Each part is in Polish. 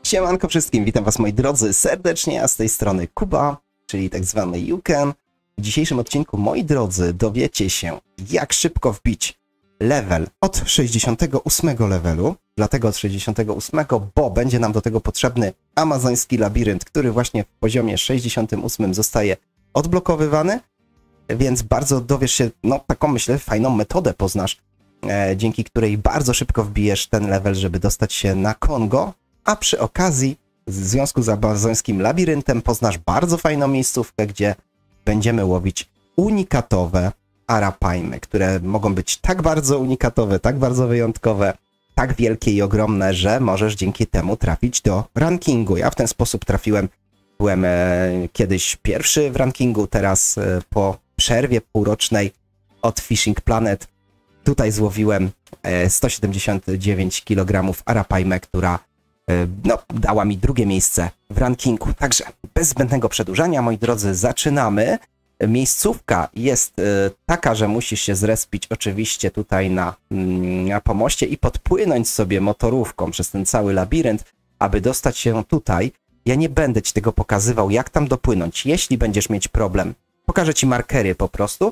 Siemanko wszystkim, witam was moi drodzy serdecznie, a z tej strony Kuba, czyli tak zwany Yuken. W dzisiejszym odcinku, moi drodzy, dowiecie się, jak szybko wbić level od 68 levelu, dlatego od 68, bo będzie nam do tego potrzebny amazoński labirynt, który właśnie w poziomie 68 zostaje odblokowywany, więc bardzo dowiesz się, no taką myślę fajną metodę poznasz, dzięki której bardzo szybko wbijesz ten level, żeby dostać się na Kongo, a przy okazji w związku z amazońskim labiryntem poznasz bardzo fajną miejscówkę, gdzie będziemy łowić unikatowe arapajmy, które mogą być tak bardzo unikatowe, tak bardzo wyjątkowe, tak wielkie i ogromne, że możesz dzięki temu trafić do rankingu. Ja w ten sposób trafiłem, byłem kiedyś pierwszy w rankingu, teraz po przerwie półrocznej od Fishing Planet tutaj złowiłem 179 kg arapajmę, która no, dała mi drugie miejsce w rankingu. Także bez zbędnego przedłużania, moi drodzy, zaczynamy. Miejscówka jest taka, że musisz się zrespić oczywiście tutaj na pomoście i podpłynąć sobie motorówką przez ten cały labirynt, aby dostać się tutaj. Ja nie będę ci tego pokazywał, jak tam dopłynąć. Jeśli będziesz mieć problem, pokażę ci markery po prostu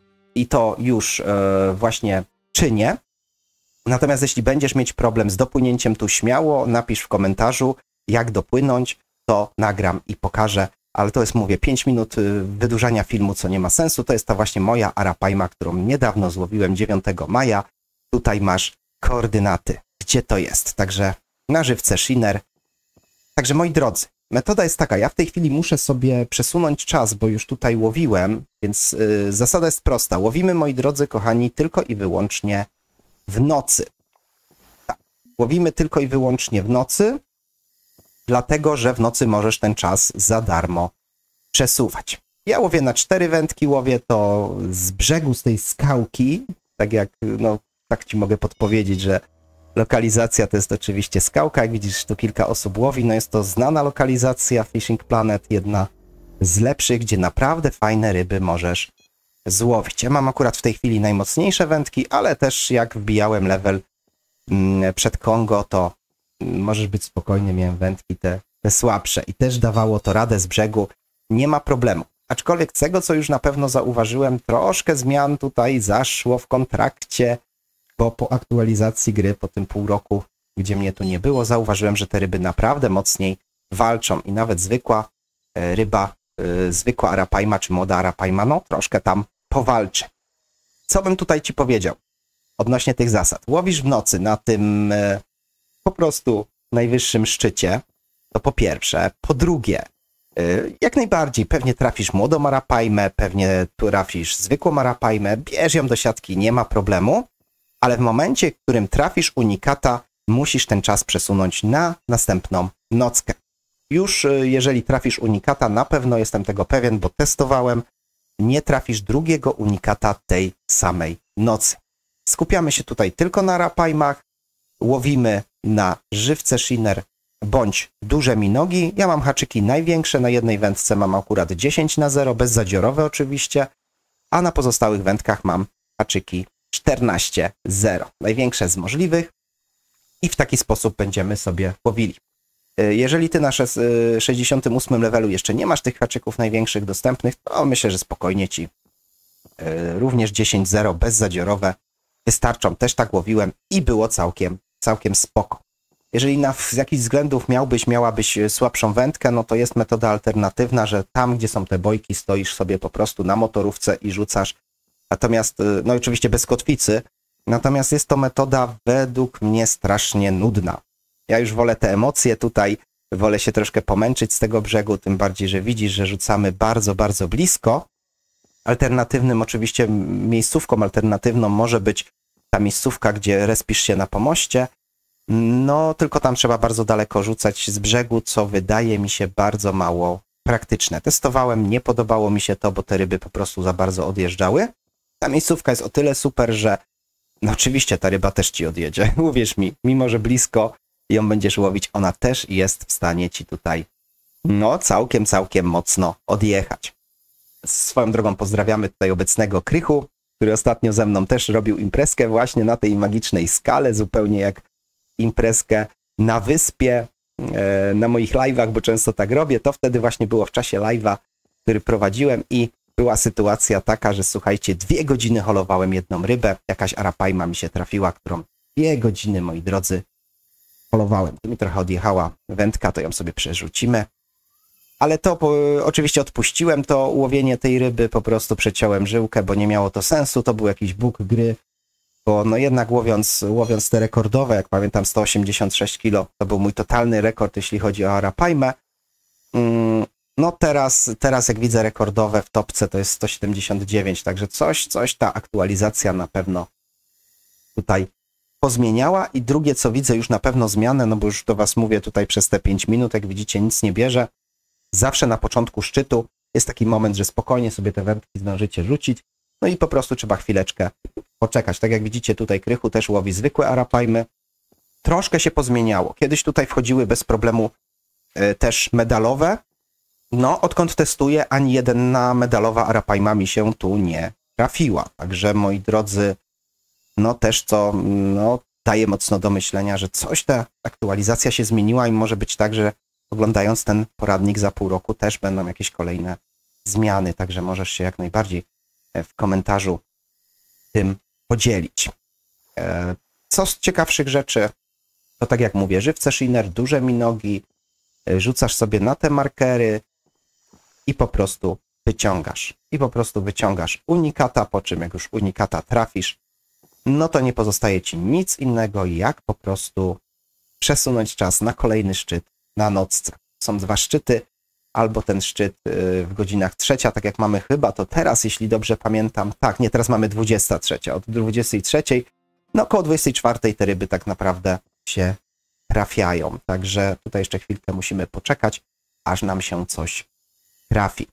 i to już właśnie czynię. Natomiast jeśli będziesz mieć problem z dopłynięciem, tu śmiało napisz w komentarzu, jak dopłynąć, to nagram i pokażę. Ale to jest, mówię, 5 minut wydłużania filmu, co nie ma sensu. To jest ta właśnie moja arapajma, którą niedawno złowiłem 9 maja. Tutaj masz koordynaty, gdzie to jest. Także na żywce Shiner. Także moi drodzy, metoda jest taka. Ja w tej chwili muszę sobie przesunąć czas, bo już tutaj łowiłem, więc zasada jest prosta. Łowimy, moi drodzy, kochani, tylko i wyłącznie w nocy. Tak, łowimy tylko i wyłącznie w nocy, dlatego, że w nocy możesz ten czas za darmo przesuwać. Ja łowię na 4 wędki, łowię to z brzegu, z tej skałki, tak jak, no, tak ci mogę podpowiedzieć, że lokalizacja to jest oczywiście skałka, jak widzisz, tu kilka osób łowi, no jest to znana lokalizacja Fishing Planet, jedna z lepszych, gdzie naprawdę fajne ryby możesz złowić. Ja mam akurat w tej chwili najmocniejsze wędki, ale też jak wbijałem level przed Kongo, to możesz być spokojny, miałem wędki te słabsze i też dawało to radę z brzegu, nie ma problemu. Aczkolwiek z tego, co już na pewno zauważyłem, troszkę zmian tutaj zaszło w kontrakcie, bo po aktualizacji gry, po tym pół roku, gdzie mnie tu nie było, zauważyłem, że te ryby naprawdę mocniej walczą i nawet zwykła ryba, zwykła arapajma czy młoda arapajma, no troszkę tam powalczy. Co bym tutaj ci powiedział odnośnie tych zasad? Łowisz w nocy na tym po prostu najwyższym szczycie, to po pierwsze. Po drugie, jak najbardziej pewnie trafisz młodą arapajmę, pewnie trafisz zwykłą arapajmę, bierz ją do siatki, nie ma problemu, ale w momencie, w którym trafisz unikata, musisz ten czas przesunąć na następną nockę. Już jeżeli trafisz unikata, na pewno jestem tego pewien, bo testowałem, nie trafisz drugiego unikata tej samej nocy. Skupiamy się tutaj tylko na arapajmach, łowimy na żywce Shiner bądź duże minogi. Ja mam haczyki największe, na jednej wędce mam akurat 10/0, bezzadziorowe oczywiście, a na pozostałych wędkach mam haczyki 14/0, największe z możliwych i w taki sposób będziemy sobie łowili. Jeżeli ty na 68 levelu jeszcze nie masz tych haczyków największych dostępnych, to myślę, że spokojnie ci również 10/0 bezzadziorowe wystarczą. Też tak łowiłem i było całkiem spoko. Jeżeli z jakichś względów miałabyś słabszą wędkę, no to jest metoda alternatywna, że tam, gdzie są te bojki, stoisz sobie po prostu na motorówce i rzucasz. Natomiast, no oczywiście bez kotwicy, natomiast jest to metoda według mnie strasznie nudna. Ja już wolę te emocje tutaj, wolę się troszkę pomęczyć z tego brzegu, tym bardziej, że widzisz, że rzucamy bardzo, bardzo blisko. Alternatywnym oczywiście miejscówką alternatywną może być ta miejscówka, gdzie respisz się na pomoście, no tylko tam trzeba bardzo daleko rzucać z brzegu, co wydaje mi się bardzo mało praktyczne. Testowałem, nie podobało mi się to, bo te ryby po prostu za bardzo odjeżdżały. Ta miejscówka jest o tyle super, że no oczywiście ta ryba też ci odjedzie, uwierz mi, mimo że blisko ją będziesz łowić, ona też jest w stanie ci tutaj no całkiem mocno odjechać. Swoją drogą pozdrawiamy tutaj obecnego Krychu, który ostatnio ze mną też robił imprezkę właśnie na tej magicznej skale, zupełnie jak imprezkę na wyspie na moich live'ach, bo często tak robię, to wtedy właśnie było w czasie live'a, który prowadziłem i była sytuacja taka, że słuchajcie, 2 godziny holowałem jedną rybę, jakaś arapajma mi się trafiła, którą 2 godziny, moi drodzy, holowałem. Tu mi trochę odjechała wędka, to ją sobie przerzucimy. Ale to oczywiście odpuściłem to łowienie tej ryby, po prostu przeciąłem żyłkę, bo nie miało to sensu, to był jakiś bóg gry, bo no jednak łowiąc te rekordowe, jak pamiętam 186 kg, to był mój totalny rekord, jeśli chodzi o arapajmę. No teraz jak widzę rekordowe w topce, to jest 179, także coś ta aktualizacja na pewno tutaj pozmieniała. I drugie, co widzę już na pewno zmianę, no bo już do was mówię tutaj przez te 5 minut, jak widzicie, nic nie bierze. Zawsze na początku szczytu jest taki moment, że spokojnie sobie te wędki zdążycie rzucić, no i po prostu trzeba chwileczkę poczekać. Tak jak widzicie, tutaj Krychu też łowi zwykłe arapajmy. Troszkę się pozmieniało. Kiedyś tutaj wchodziły bez problemu też medalowe. No, odkąd testuję, ani jedna medalowa arapajma mi się tu nie trafiła. Także, moi drodzy, no też co daje mocno do myślenia, że coś ta aktualizacja się zmieniła i może być tak, że oglądając ten poradnik za pół roku też będą jakieś kolejne zmiany. Także możesz się jak najbardziej w komentarzu tym podzielić. Co z ciekawszych rzeczy, to tak jak mówię, żywce shiner, duże minogi, rzucasz sobie na te markery i po prostu wyciągasz unikata, po czym jak już unikata trafisz, no to nie pozostaje ci nic innego, jak po prostu przesunąć czas na kolejny szczyt na nocce. Są 2 szczyty, albo ten szczyt w godzinach 3, tak jak mamy chyba, to teraz, jeśli dobrze pamiętam, tak, nie, teraz mamy 23, od 23, no około 24 te ryby tak naprawdę się trafiają, także tutaj jeszcze chwilkę musimy poczekać, aż nam się coś trafi.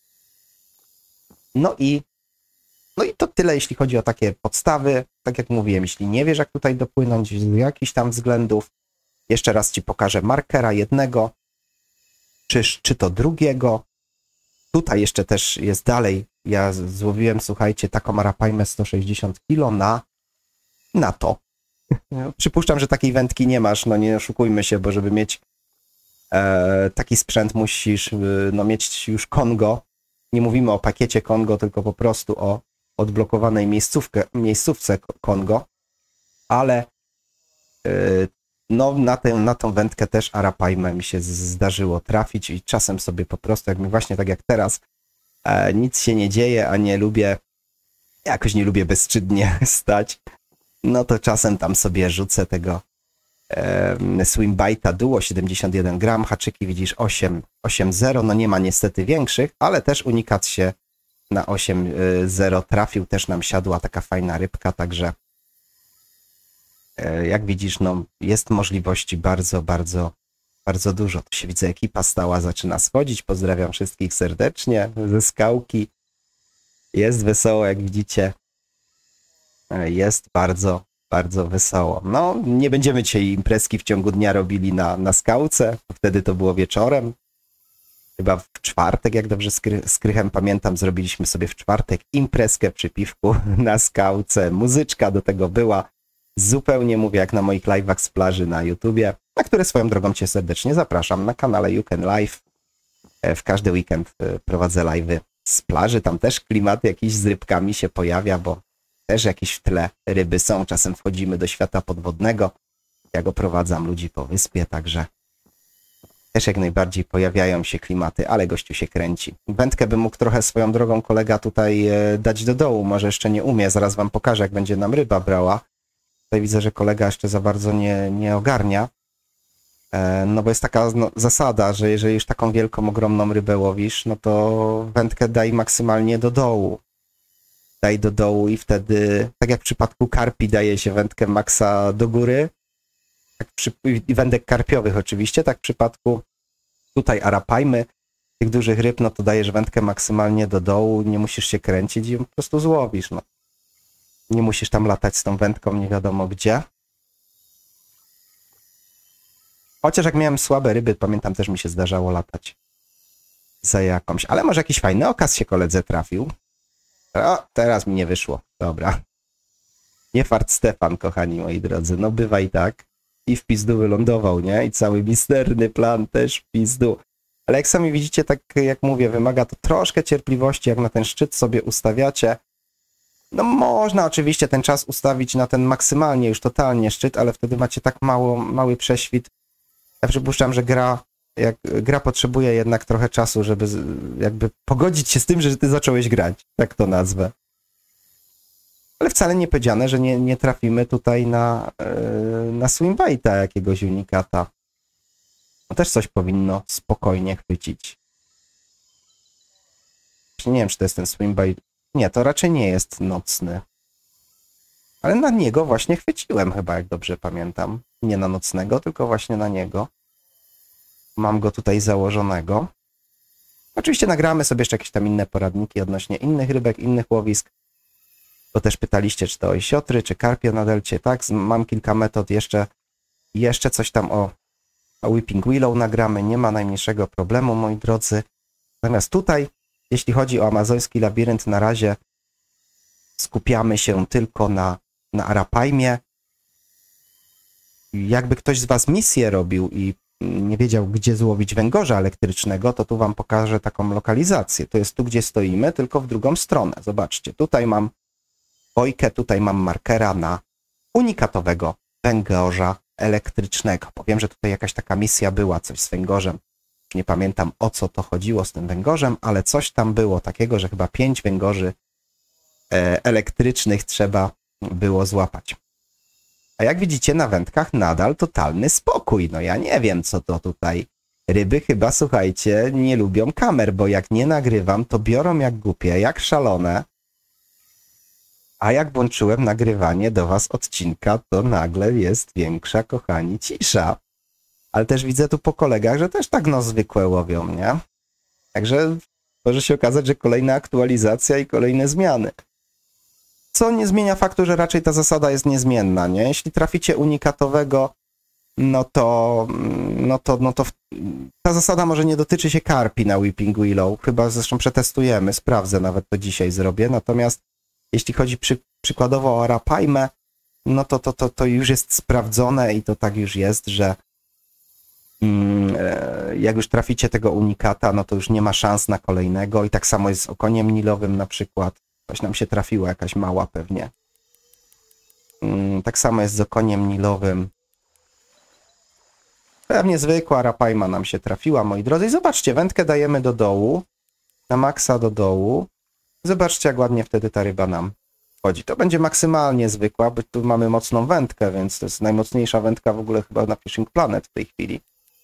No i to tyle, jeśli chodzi o takie podstawy. Tak jak mówiłem, jeśli nie wiesz, jak tutaj dopłynąć z jakichś tam względów, jeszcze raz ci pokażę markera jednego, czy to drugiego. Tutaj jeszcze też jest dalej. Ja złowiłem, słuchajcie, taką arapajmę 160 kg na to. Przypuszczam, że takiej wędki nie masz, no nie oszukujmy się, bo żeby mieć taki sprzęt musisz mieć już Kongo. Nie mówimy o pakiecie Kongo, tylko po prostu o odblokowanej miejscówce Kongo, ale no na tą wędkę też arapajmę mi się zdarzyło trafić i czasem sobie po prostu, jak mi właśnie tak jak teraz, nic się nie dzieje, a jakoś nie lubię bezczynnie stać, no to czasem tam sobie rzucę tego Swimbite'a Duo 71 gram, haczyki widzisz 8,0, no nie ma niestety większych, ale też unikat się na 8,0 trafił, też nam siadła taka fajna rybka, także jak widzisz, no jest możliwości bardzo, bardzo, bardzo dużo. Tu się widzę, ekipa stała zaczyna schodzić, pozdrawiam wszystkich serdecznie ze skałki, jest wesoło, jak widzicie, jest bardzo, bardzo wesoło. No, nie będziemy dzisiaj imprezki w ciągu dnia robili na skałce, wtedy to było wieczorem. Chyba w czwartek, jak dobrze z Krychem pamiętam, zrobiliśmy sobie w czwartek imprezkę przy piwku na skałce. Muzyczka do tego była. Zupełnie mówię jak na moich live'ach z plaży na YouTubie, na które swoją drogą cię serdecznie zapraszam na kanale You Can Live. W każdy weekend prowadzę live'y z plaży. Tam też klimaty jakieś z rybkami się pojawia, bo też jakieś w tle ryby są. Czasem wchodzimy do świata podwodnego. Ja go prowadzam ludzi po wyspie, także też jak najbardziej pojawiają się klimaty, ale gościu się kręci. Wędkę bym mógł trochę swoją drogą kolega tutaj dać do dołu, może jeszcze nie umie, zaraz wam pokażę, jak będzie nam ryba brała. Tutaj widzę, że kolega jeszcze za bardzo nie ogarnia, no bo jest taka zasada, że jeżeli już taką wielką, ogromną rybę łowisz, no to wędkę daj maksymalnie do dołu. Daj do dołu i wtedy, tak jak w przypadku karpi daje się wędkę maksa do góry, i wędek karpiowych oczywiście, tak w przypadku tutaj arapajmy, tych dużych ryb, no to dajesz wędkę maksymalnie do dołu, nie musisz się kręcić i ją po prostu złowisz, no. Nie musisz tam latać z tą wędką nie wiadomo gdzie. Chociaż jak miałem słabe ryby, pamiętam, też mi się zdarzało latać za jakąś, ale może jakiś fajny okaz się koledze trafił. O, teraz mi nie wyszło, dobra. Nie fart Stefan, kochani moi drodzy, no bywa i tak. i w pizdu wylądował, nie? I cały misterny plan też w pizdu. Ale jak sami widzicie, tak jak mówię, wymaga to troszkę cierpliwości, jak na ten szczyt sobie ustawiacie. No można oczywiście ten czas ustawić na ten maksymalnie już totalnie szczyt, ale wtedy macie tak mały prześwit. Ja przypuszczam, że gra potrzebuje jednak trochę czasu, żeby jakby pogodzić się z tym, że ty zacząłeś grać, tak to nazwę. Ale wcale nie powiedziane, że nie trafimy tutaj na Swimbite'a jakiegoś unikata. No też coś powinno spokojnie chwycić. Nie wiem, czy to jest ten Swimbite. Nie, to raczej nie jest nocny. Ale na niego właśnie chwyciłem chyba, jak dobrze pamiętam. Nie na nocnego, tylko właśnie na niego. Mam go tutaj założonego. Oczywiście nagramy sobie jeszcze jakieś tam inne poradniki odnośnie innych rybek, innych łowisk. Bo też pytaliście, czy to osiotry, czy karpie na delcie. Tak, mam kilka metod. Jeszcze coś tam o Weeping Willow nagramy. Nie ma najmniejszego problemu, moi drodzy. Natomiast tutaj, jeśli chodzi o amazoński labirynt, na razie skupiamy się tylko na Arapaimie. Jakby ktoś z was misję robił i nie wiedział, gdzie złowić węgorza elektrycznego, to tu wam pokażę taką lokalizację. To jest tu, gdzie stoimy, tylko w drugą stronę. Zobaczcie, tutaj mam bojkę, tutaj mam markera na unikatowego węgorza elektrycznego. Powiem, że tutaj jakaś taka misja była, coś z węgorzem. Nie pamiętam, o co to chodziło z tym węgorzem, ale coś tam było takiego, że chyba 5 węgorzy elektrycznych trzeba było złapać. A jak widzicie, na wędkach nadal totalny spokój. No ja nie wiem, co to tutaj. Ryby chyba, słuchajcie, nie lubią kamer, bo jak nie nagrywam, to biorą jak głupie, jak szalone. A jak włączyłem nagrywanie do was odcinka, to nagle jest większa, kochani, cisza. Ale też widzę tu po kolegach, że też tak no zwykłe łowią, nie? Także może się okazać, że kolejna aktualizacja i kolejne zmiany. Co nie zmienia faktu, że raczej ta zasada jest niezmienna, nie? Jeśli traficie unikatowego, no to ta zasada może nie dotyczy się karpi na Weeping Willow. Chyba zresztą przetestujemy, sprawdzę, nawet to dzisiaj zrobię. Natomiast jeśli chodzi przykładowo o Arapaimę, no to już jest sprawdzone i to tak już jest, że jak już traficie tego unikata, no to już nie ma szans na kolejnego i tak samo jest z okoniem nilowym na przykład. Coś nam się trafiło, jakaś mała pewnie. Tak samo jest z okoniem nilowym. Pewnie zwykła Arapaima nam się trafiła, moi drodzy. I zobaczcie, wędkę dajemy do dołu, na maksa do dołu. Zobaczcie, jak ładnie wtedy ta ryba nam wchodzi. To będzie maksymalnie zwykła, bo tu mamy mocną wędkę, więc to jest najmocniejsza wędka w ogóle chyba na Fishing Planet w tej chwili.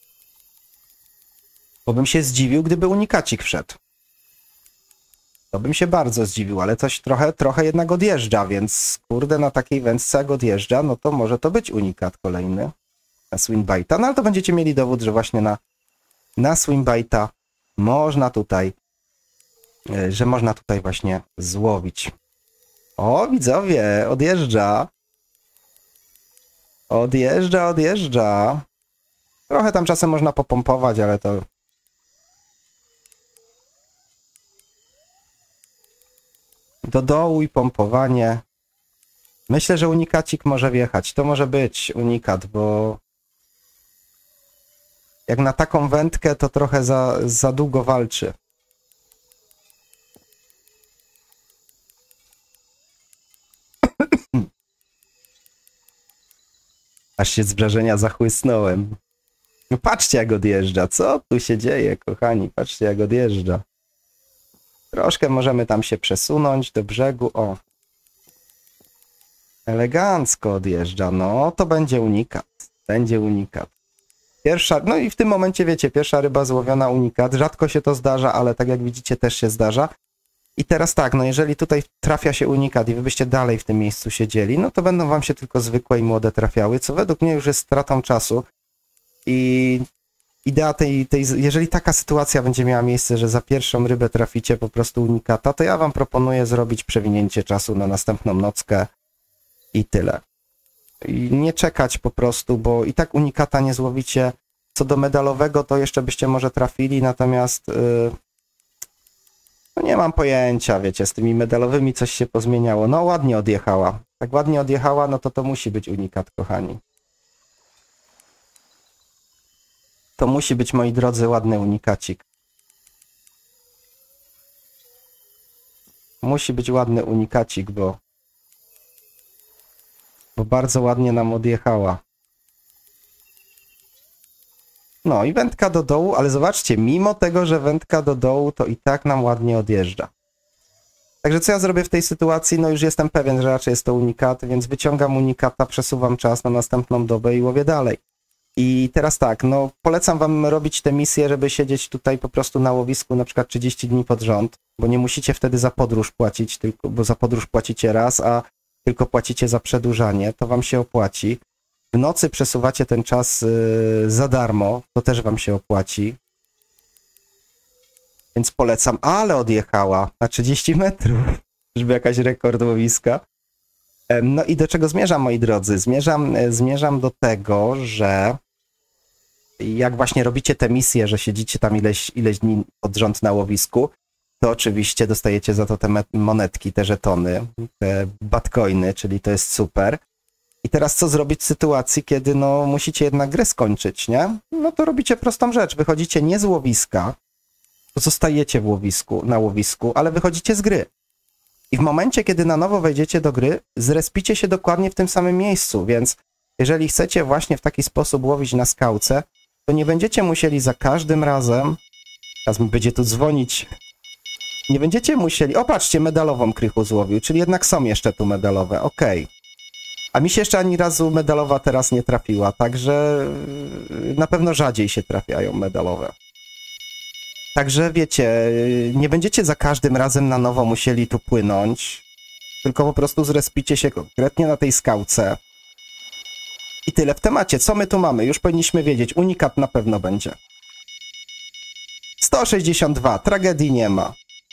Bo bym się zdziwił, gdyby unikacik wszedł. To bym się bardzo zdziwił, ale coś trochę jednak odjeżdża, więc kurde, na takiej wędce jak odjeżdża, no to może to być unikat kolejny na Swimbite'a. No ale to będziecie mieli dowód, że właśnie na Swimbite'a można tutaj właśnie złowić. O, widzowie, odjeżdża. Odjeżdża. Trochę tam czasem można popompować, ale to... Do dołu i pompowanie. Myślę, że unikacik może wjechać. To może być unikat, bo jak na taką wędkę, to trochę za długo walczy. Aż się z wrażenia zachłysnąłem. No patrzcie, jak odjeżdża. Co tu się dzieje, kochani? Patrzcie, jak odjeżdża. Troszkę możemy tam się przesunąć do brzegu. O. Elegancko odjeżdża. No, to będzie unikat. Będzie unikat. Pierwsza, no i w tym momencie, wiecie, pierwsza ryba złowiona unikat. Rzadko się to zdarza, ale tak jak widzicie, też się zdarza. I teraz tak, no jeżeli tutaj trafia się unikat i wy byście dalej w tym miejscu siedzieli, no to będą wam się tylko zwykłe i młode trafiały, co według mnie już jest stratą czasu. I idea jeżeli taka sytuacja będzie miała miejsce, że za pierwszą rybę traficie po prostu unikata, to ja wam proponuję zrobić przewinięcie czasu na następną nockę i tyle. I nie czekać po prostu, bo i tak unikata nie złowicie. Co do medalowego, to jeszcze byście może trafili, natomiast no nie mam pojęcia, wiecie, z tymi medalowymi coś się pozmieniało. No ładnie odjechała. Tak ładnie odjechała, no to musi być unikat, kochani. To musi być, moi drodzy, ładny unikacik. Musi być ładny unikacik, bo bardzo ładnie nam odjechała. No i wędka do dołu, ale zobaczcie, mimo tego, że wędka do dołu, to i tak nam ładnie odjeżdża. Także co ja zrobię w tej sytuacji? No już jestem pewien, że raczej jest to unikat, więc wyciągam unikata, przesuwam czas na następną dobę i łowię dalej. I teraz tak, no polecam wam robić te misje, żeby siedzieć tutaj po prostu na łowisku na przykład 30 dni pod rząd, bo nie musicie wtedy za podróż płacić, tylko, bo za podróż płacicie raz, a tylko płacicie za przedłużanie, to wam się opłaci. W nocy przesuwacie ten czas za darmo, to też wam się opłaci. Więc polecam, ale odjechała na 30 metrów, żeby jakaś rekord łowiska. No i do czego zmierzam, moi drodzy? Zmierzam do tego, że jak właśnie robicie te misje, że siedzicie tam ileś dni pod rząd na łowisku, to oczywiście dostajecie za to te monetki, te żetony, te bitcoiny, czyli to jest super. I teraz co zrobić w sytuacji, kiedy no musicie jednak grę skończyć, nie? No to robicie prostą rzecz, wychodzicie nie z łowiska, to zostajecie na łowisku, ale wychodzicie z gry. I w momencie, kiedy na nowo wejdziecie do gry, zrespicie się dokładnie w tym samym miejscu, więc jeżeli chcecie właśnie w taki sposób łowić na skałce, to nie będziecie musieli za każdym razem, teraz mi będzie tu dzwonić, nie będziecie musieli, o patrzcie, medalową Krychu złowił, czyli jednak są jeszcze tu medalowe, okej. A mi się jeszcze ani razu medalowa teraz nie trafiła, także na pewno rzadziej się trafiają medalowe. Także wiecie, nie będziecie za każdym razem na nowo musieli tu płynąć, tylko po prostu zrespicie się konkretnie na tej skałce. I tyle w temacie. Co my tu mamy? Już powinniśmy wiedzieć. Unikat na pewno będzie. 162. Tragedii nie ma.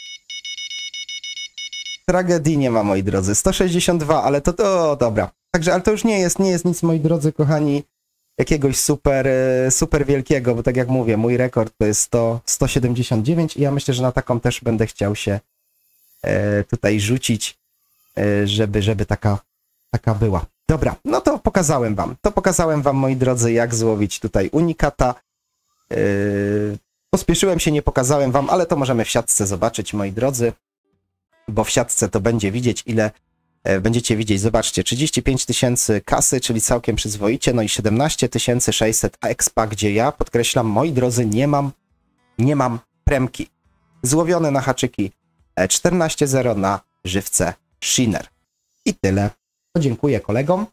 Tragedii nie ma, moi drodzy. 162, ale to dobra. Także, ale to już nie jest nic, moi drodzy, kochani, jakiegoś super wielkiego, bo tak jak mówię, mój rekord to jest 179 i ja myślę, że na taką też będę chciał się tutaj rzucić, żeby taka była. Dobra, no to pokazałem wam. Moi drodzy, jak złowić tutaj unikata. Pospieszyłem się, nie pokazałem wam, ale to możemy w siatce zobaczyć, moi drodzy, bo w siatce to będzie widzieć, ile będziecie widzieć, zobaczcie, 35 000 kasy, czyli całkiem przyzwoicie, no i 17 600 expa, gdzie ja, podkreślam, moi drodzy, nie mam premki. Złowione na haczyki 14.0 na żywce Shiner. I tyle. Podziękuję kolegom.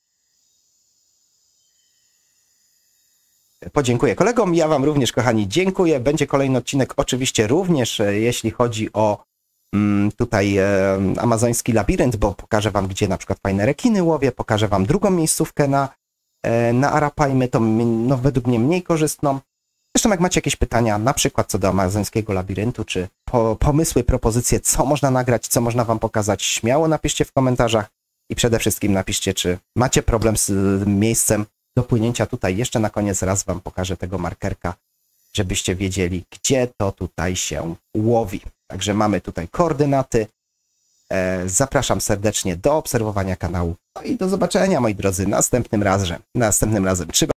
Ja wam również, kochani, dziękuję. Będzie kolejny odcinek, oczywiście również, jeśli chodzi o tutaj amazoński labirynt, bo pokażę wam, gdzie na przykład fajne rekiny łowię, pokażę wam drugą miejscówkę na Arapajmy, to no, według mnie mniej korzystną. Zresztą jak macie jakieś pytania, na przykład co do amazońskiego labiryntu, czy pomysły, propozycje, co można nagrać, co można wam pokazać, śmiało napiszcie w komentarzach i przede wszystkim napiszcie, czy macie problem z miejscem do płynięcia tutaj. Jeszcze na koniec raz wam pokażę tego markerka, żebyście wiedzieli, gdzie to tutaj się łowi. Także mamy tutaj koordynaty. Zapraszam serdecznie do obserwowania kanału. No i do zobaczenia, moi drodzy, następnym razem. Trzymajcie